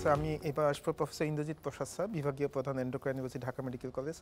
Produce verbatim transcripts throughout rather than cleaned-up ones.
আছে আমি এবার আসবো প্রফেসর ইন্দ্রজিৎ প্রসাদ স্যার, বিভাগীয় প্রধান endocrinology, Dhaka medical college.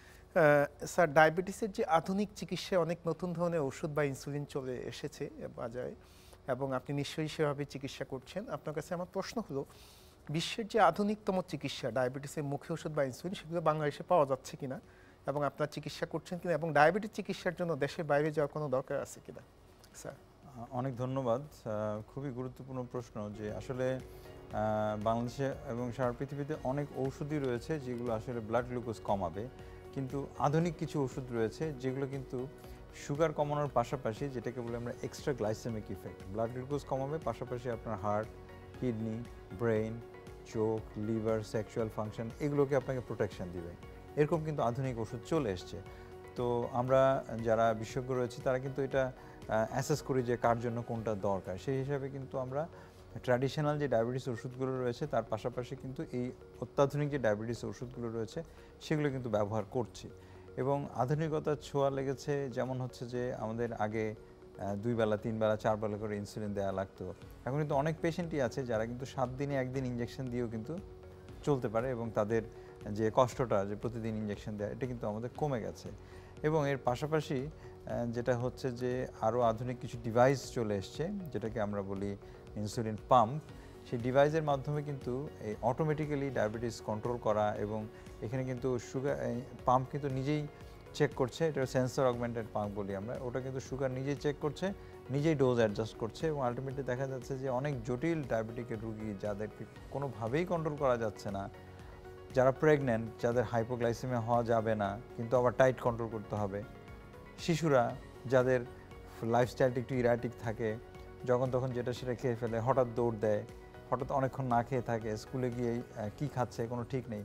Sir, ডায়াবেটিসের যে আধুনিক চিকিৎসায় অনেক নতুন ধরনের ওষুধ বা ইনসুলিন চলে এসেছে বাজারে এবং আপনি নিশ্চয়ই সেভাবে চিকিৎসা করছেন। আপনার কাছে আমার প্রশ্ন হলো, বিশ্বের যে আধুনিকতম চিকিৎসা ডায়াবেটিসের মুখে ওষুধ বা ইনসুলিন, সেগুলো বাংলাদেশে পাওয়া যাচ্ছে কিনা এবং আপনার চিকিৎসা করছেন কিনা, এবং ডায়াবেটিস চিকিৎসার জন্য দেশের বাইরে যাওয়ার কোনো দরকার আছে কিনা স্যার? অনেক ধন্যবাদ। খুবই গুরুত্বপূর্ণ প্রশ্ন যে আসলে বাংলাদেশে এবং সারা পৃথিবীতে অনেক ঔষধই রয়েছে যেগুলো আসলে ব্লাড গ্লুকোজ কমাবে, কিন্তু আধুনিক কিছু ওষুধ রয়েছে যেগুলো কিন্তু সুগার কমানোর পাশাপাশি, যেটাকে বলে আমরা extra glycaemic effect, blood glucose কমাবে, পাশাপাশি আপনার হার্ট, কিডনি, ব্রেইন, চোখ, লিভার, সেক্সুয়াল ফাংশন, এগুলোকে আপনাকে প্রোটেকশন দিবে। এরকম কিন্তু আধুনিক ওষুধ চলে এসছে। তো আমরা যারা বিশেষজ্ঞ রয়েছে তারা কিন্তু এটা অ্যাসেস করি যে কার জন্য কোনটা দরকার। সেই হিসাবে কিন্তু আমরা ট্র্যাডিশনাল যে ডায়াবেটিস ওষুধগুলো রয়েছে তার পাশাপাশি কিন্তু এই অত্যাধুনিক যে ডায়াবেটিস ওষুধগুলো রয়েছে সেগুলো কিন্তু ব্যবহার করছি। এবং আধুনিকতার ছোঁয়া লেগেছে, যেমন হচ্ছে যে আমাদের আগে দুই বেলা, তিন বেলা, চার বেলা করে ইনসুলিন দেওয়া লাগতো। এখন কিন্তু অনেক পেশেন্টই আছে যারা কিন্তু সাত দিনে একদিন ইঞ্জেকশন দিয়েও কিন্তু চলতে পারে এবং তাদের যে কষ্টটা, যে প্রতিদিন ইঞ্জেকশন দেওয়া, এটা কিন্তু আমাদের কমে গেছে। এবং এর পাশাপাশি যেটা হচ্ছে যে আরও আধুনিক কিছু ডিভাইস চলে এসছে, যেটাকে আমরা বলি ইনসুলিন পাম্প। সেই ডিভাইসের মাধ্যমে কিন্তু এই অটোমেটিক্যালি ডায়াবেটিস কন্ট্রোল করা, এবং এখানে কিন্তু সুগার পাম্প কিন্তু নিজেই চেক করছে, এটা সেন্সর অগমেন্টেড পাম্প বলি আমরা। ওটা কিন্তু সুগার নিজেই চেক করছে, নিজেই ডোজ অ্যাডজাস্ট করছে, এবং আলটিমেটলি দেখা যাচ্ছে যে অনেক জটিল ডায়াবেটিকের রুগী যাদেরকে কোনোভাবেই কন্ট্রোল করা যাচ্ছে না, যারা প্রেগনেন্ট, যাদের হাইপোগ্লাইসেমিয়া হওয়া যাবে না কিন্তু আবার টাইট কন্ট্রোল করতে হবে, শিশুরা যাদের লাইফস্টাইলটা একটু ইরাটিক থাকে, যখন তখন যেটা সেটা খেয়ে ফেলে, হঠাৎ দৌড় দেয়, হঠাৎ অনেকক্ষণ না খেয়ে থাকে, স্কুলে গিয়ে কী খাচ্ছে কোনো ঠিক নেই,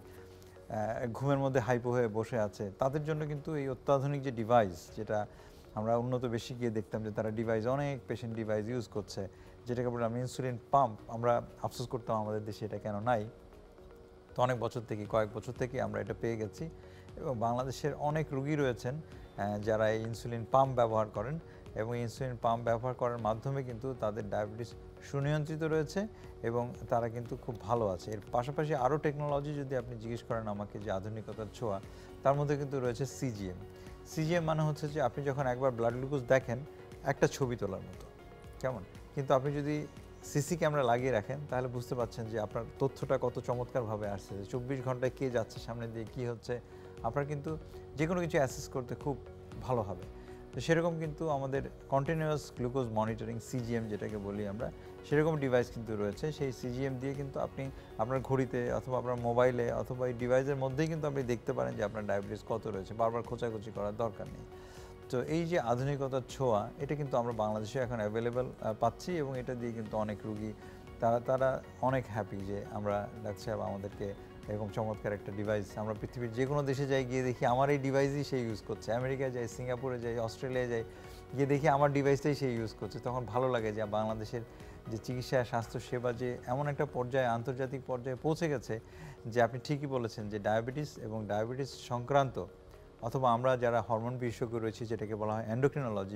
ঘুমের মধ্যে হাইপো হয়ে বসে আছে, তাদের জন্য কিন্তু এই অত্যাধুনিক যে ডিভাইস, যেটা আমরা উন্নত বেশি গিয়ে দেখতাম যে তারা ডিভাইস, অনেক পেশেন্ট ডিভাইস ইউজ করছে, যেটাকে বলে আমি ইনসুলিন পাম্প। আমরা আফসোস করতাম আমাদের দেশে এটা কেন নাই। তো অনেক বছর থেকে, কয়েক বছর থেকে আমরা এটা পেয়ে গেছি, এবং বাংলাদেশের অনেক রুগী রয়েছেন যারা এই ইনসুলিন পাম্প ব্যবহার করেন, এবং ইনসুলিন পাম্প ব্যবহার করার মাধ্যমে কিন্তু তাদের ডায়াবেটিস সুনিয়ন্ত্রিত রয়েছে এবং তারা কিন্তু খুব ভালো আছে। এর পাশাপাশি আরও টেকনোলজি যদি আপনি জিজ্ঞেস করেন আমাকে যে আধুনিকতার ছোঁয়া, তার মধ্যে কিন্তু রয়েছে সিজিএম। সিজিএম মানে হচ্ছে যে আপনি যখন একবার ব্লাড গ্লুকোজ দেখেন একটা ছবি তোলার মতো, কেমন, কিন্তু আপনি যদি সিসি ক্যামেরা লাগিয়ে রাখেন তাহলে বুঝতে পারছেন যে আপনার তথ্যটা কত চমৎকারভাবে আসছে, যে চব্বিশ ঘন্টায় কে যাচ্ছে সামনে দিয়ে, কী হচ্ছে, আপনার কিন্তু যে কোনো কিছু অ্যাসেস করতে খুব ভালো হবে। তো সেরকম কিন্তু আমাদের কন্টিনিউয়াস গ্লুকোজ মনিটরিং, সিজিএম যেটাকে বলি আমরা, সেরকম ডিভাইস কিন্তু রয়েছে। সেই সিজিএম দিয়ে কিন্তু আপনি আপনার ঘড়িতে অথবা আপনার মোবাইলে অথবা এই ডিভাইসের মধ্যেই কিন্তু আপনি দেখতে পারেন যে আপনার ডায়াবেটিস কত রয়েছে, বারবার খোঁচাখুচি করার দরকার নেই। তো এই যে আধুনিকতার ছোঁয়া, এটা কিন্তু আমরা বাংলাদেশে এখন অ্যাভেলেবেল পাচ্ছি, এবং এটা দিয়ে কিন্তু অনেক রুগী তারা তারা অনেক হ্যাপি যে আমরা ডাক্তার সাহেব আমাদেরকে এরকম চমৎকার একটা ডিভাইস, আমরা পৃথিবীর যে কোনো দেশে যাই গিয়ে দেখি আমার এই ডিভাইসই সে ইউজ করছে, আমেরিকায় যাই, সিঙ্গাপুরে যাই, অস্ট্রেলিয়ায় যাই, গিয়ে দেখি আমার ডিভাইসটাই সে ইউজ করছে। তখন ভালো লাগে যে বাংলাদেশের যে চিকিৎসা স্বাস্থ্য সেবা যে এমন একটা পর্যায়ে, আন্তর্জাতিক পর্যায়ে পৌঁছে গেছে যে আপনি ঠিকই বলেছেন যে ডায়াবেটিস এবং ডায়াবেটিস সংক্রান্ত, অথবা আমরা যারা হরমোন বিশেষজ্ঞ রয়েছি যেটাকে বলা হয় এন্ডোক্রিনোলজি,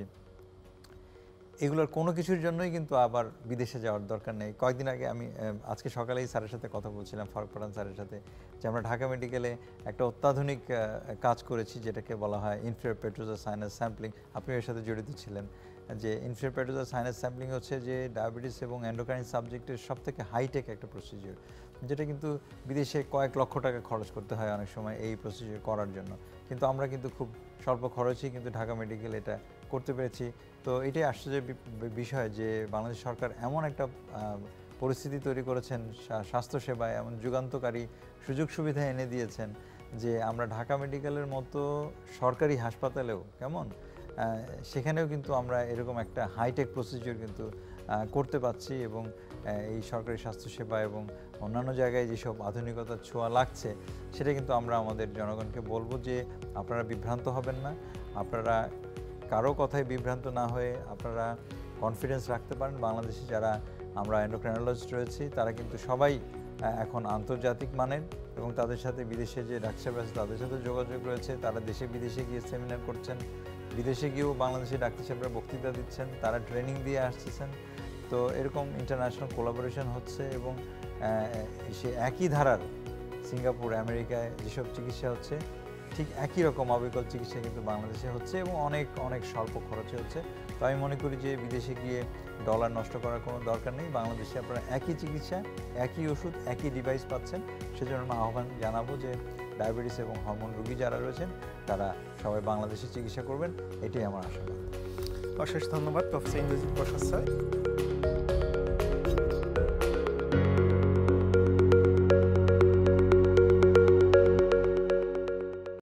এগুলোর কোনো কিছুর জন্যই কিন্তু আবার বিদেশে যাওয়ার দরকার নেই। কয়েকদিন আগে আমি আজকে সকালেই স্যারের সাথে কথা বলছিলাম, ফারুক পাঠান স্যারের সাথে, যে আমরা ঢাকা মেডিকেলে একটা অত্যাধুনিক কাজ করেছি যেটাকে বলা হয় ইনফেরিয়র পেট্রোজাল সাইনাস স্যাম্পলিং। আপনি এর সাথে জড়িত ছিলেন। যে ইনফেরিয়র পেট্রোজাল সাইনাস স্যাম্পলিং হচ্ছে যে ডায়াবেটিস এবং এন্ডোক্রাইন সাবজেক্টের সব থেকে হাইটেক একটা প্রসিজিওর, যেটা কিন্তু বিদেশে কয়েক লক্ষ টাকা খরচ করতে হয় অনেক সময় এই প্রসিজিওর করার জন্য, কিন্তু আমরা কিন্তু খুব স্বল্প খরচেই কিন্তু ঢাকা মেডিকেল এটা করতে পেরেছি। তো এটাই আশ্চর্যের বিষয় যে বাংলাদেশ সরকার এমন একটা পরিস্থিতি তৈরি করেছেন, স্বাস্থ্যসেবায় এমন যুগান্তকারী সুযোগ সুবিধা এনে দিয়েছেন যে আমরা ঢাকা মেডিকেলের মতো সরকারি হাসপাতালেও কেমন সেখানেও কিন্তু আমরা এরকম একটা হাইটেক প্রসিজিওর কিন্তু করতে পারছি, এবং এই সরকারি স্বাস্থ্যসেবা এবং অন্যান্য জায়গায় যেসব আধুনিকতার ছোঁয়া লাগছে সেটা কিন্তু আমরা আমাদের জনগণকে বলবো যে আপনারা বিভ্রান্ত হবেন না, আপনারা কারো কথায় বিভ্রান্ত না হয়ে আপনারা কনফিডেন্স রাখতে পারেন। বাংলাদেশে যারা আমরা এন্ডোক্রাইনোলজিস্ট রয়েছি তারা কিন্তু সবাই এখন আন্তর্জাতিক মানের, এবং তাদের সাথে বিদেশে যে ডাক্তার আছে তাদের সাথে যোগাযোগ রয়েছে, তারা দেশে বিদেশে গিয়ে সেমিনার করছেন, বিদেশে গিয়েও বাংলাদেশি ডাক্তার সাহেবরা বক্তৃতা দিচ্ছেন, তারা ট্রেনিং দিয়ে আসতেছেন, তো এরকম ইন্টারন্যাশনাল কোলাবোরেশন হচ্ছে এবং সে একই ধারার সিঙ্গাপুর আমেরিকায় যেসব চিকিৎসা হচ্ছে ঠিক একই রকম অবিকল চিকিৎসা কিন্তু বাংলাদেশে হচ্ছে এবং অনেক অনেক স্বল্প খরচে হচ্ছে। তো আমি মনে করি যে বিদেশে গিয়ে ডলার নষ্ট করার কোনো দরকার নেই, বাংলাদেশে আপনারা একই চিকিৎসা একই ওষুধ একই ডিভাইস পাচ্ছেন। সেজন্য আমি আহ্বান জানাবো যে ডায়াবেটিস এবং হরমোন রোগী যারা রয়েছেন তারা সবাই বাংলাদেশে চিকিৎসা করবেন, এটাই আমার আশাবাদ। অশেষ ধন্যবাদ প্রফেসর ইন্দ্রজিৎ প্রসাদ স্যার।